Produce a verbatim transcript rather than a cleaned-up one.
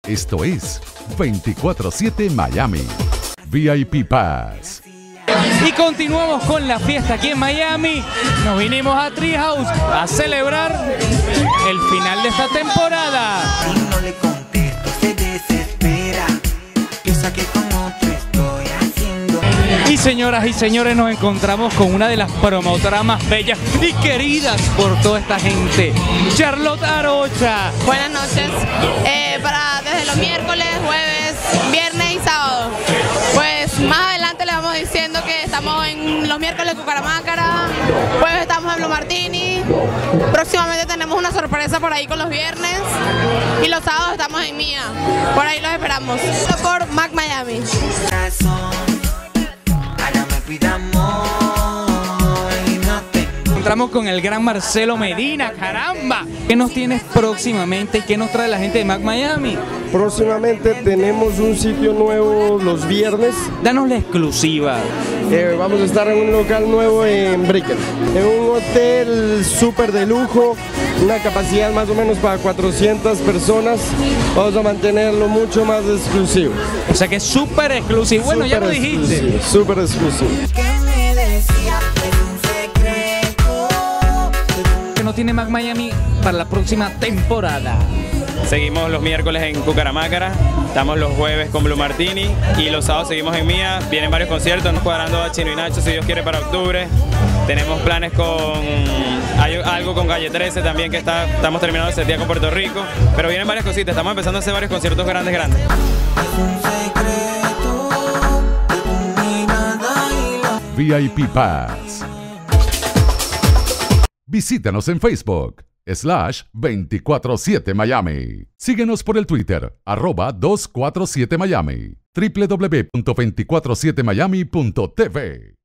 Esto es veinticuatro siete Miami. V I P Pass. Y continuamos con la fiesta aquí en Miami. Nos vinimos a Treehouse a celebrar el final de esta temporada. Si no le contesto, se desespera. Piensa que con otro estoy haciendo. Y señoras y señores, nos encontramos con una de las promotoras más bellas y queridas por toda esta gente, Charlotte Arocha. Buenas noches. Eh, para desde los miércoles, jueves, viernes y sábado. Pues más adelante les vamos diciendo que estamos en los miércoles en Cucaramácara, jueves estamos en Blue Martini, próximamente tenemos una sorpresa por ahí con los viernes y los sábados estamos en Mía. Por ahí los esperamos. Por Mac Miami. Entramos con el gran Marcelo Medina, caramba. ¿Qué nos tienes próximamente y qué nos trae la gente de Mac Miami? Próximamente tenemos un sitio nuevo los viernes. Danos la exclusiva. Eh, vamos a estar en un local nuevo en Brickell, en un hotel súper de lujo, una capacidad más o menos para cuatrocientas personas. Vamos a mantenerlo mucho más exclusivo. O sea que es súper exclusivo. Bueno, ya lo dijiste. Súper exclusivo. ¿Qué no tiene Mac Miami para la próxima temporada? Seguimos los miércoles en Cucaramácara, estamos los jueves con Blue Martini y los sábados seguimos en Mía. Vienen varios conciertos, nos cuadrando a Chino y Nacho si Dios quiere para octubre. Tenemos planes con hay algo con Calle trece también que está, estamos terminando de setear con Puerto Rico, pero vienen varias cositas, estamos empezando a hacer varios conciertos grandes, grandes. V I P Pass. Visítanos en Facebook, slash veinticuatro siete Miami. Síguenos por el Twitter, arroba doscientos cuarenta y siete Miami. w w w punto veinticuatro siete miami punto t v.